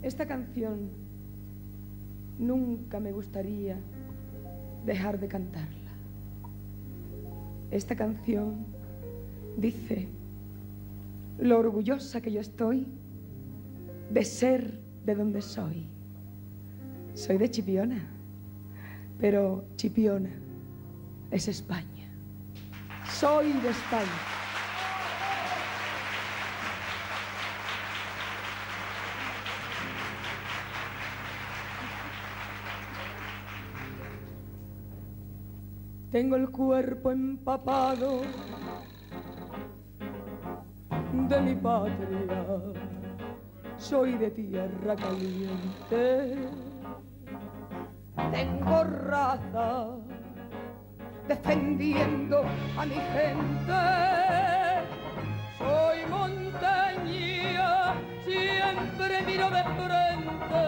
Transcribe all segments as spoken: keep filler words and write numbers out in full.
Esta canción nunca me gustaría dejar de cantarla. Esta canción dice lo orgullosa que yo estoy de ser de donde soy. Soy de Chipiona, pero Chipiona es España. Soy de España. Tengo el cuerpo empapado de mi patria, soy de tierra caliente. Tengo raza defendiendo a mi gente. Soy montaña, siempre miro de frente.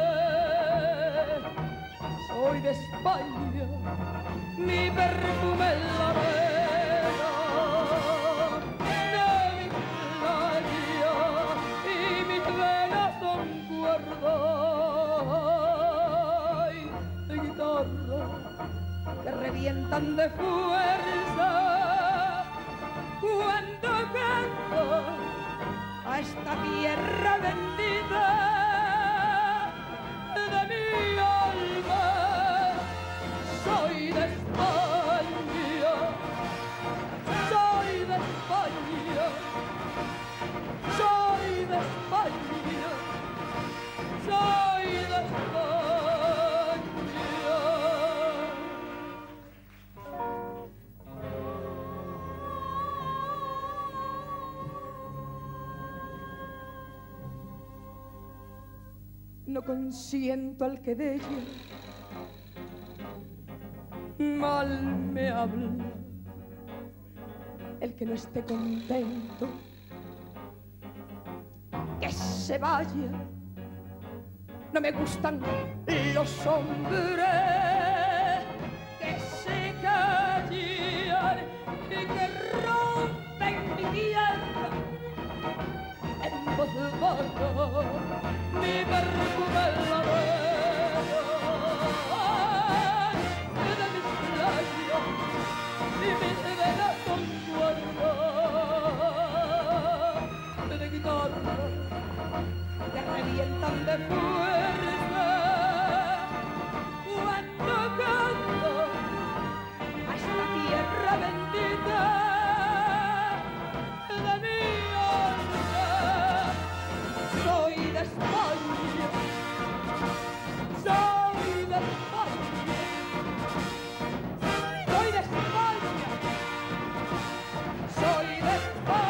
Soy de España, mi perfume en la vena, de mi playa y mis venas son cuerdas de guitarra que revientan de fuerza cuando canto a esta tierra bendita de mi alma. Soy de España, soy de España, soy de España, soy de España. No consiento al que de ella mal me habla, el que no esté contento que se vaya. No me gustan los hombres que se callan y que rompen mi tierra en voz baja, mi perfume en la vena, de mis labios y mis venas son cuerdas de guitarra que revientan de fuerza cuando canto a esta tierra bendita de mi alma. Soy de España, soy de España, soy de España, soy de España.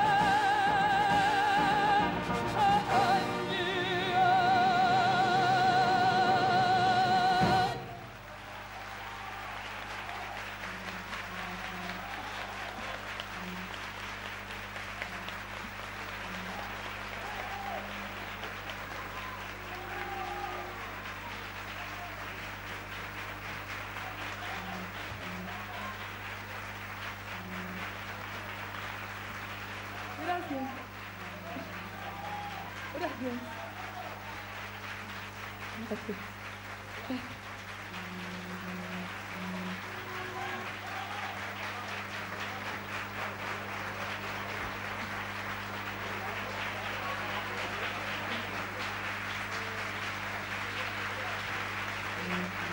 Gracias. Gracias. Gracias. Mm-hmm.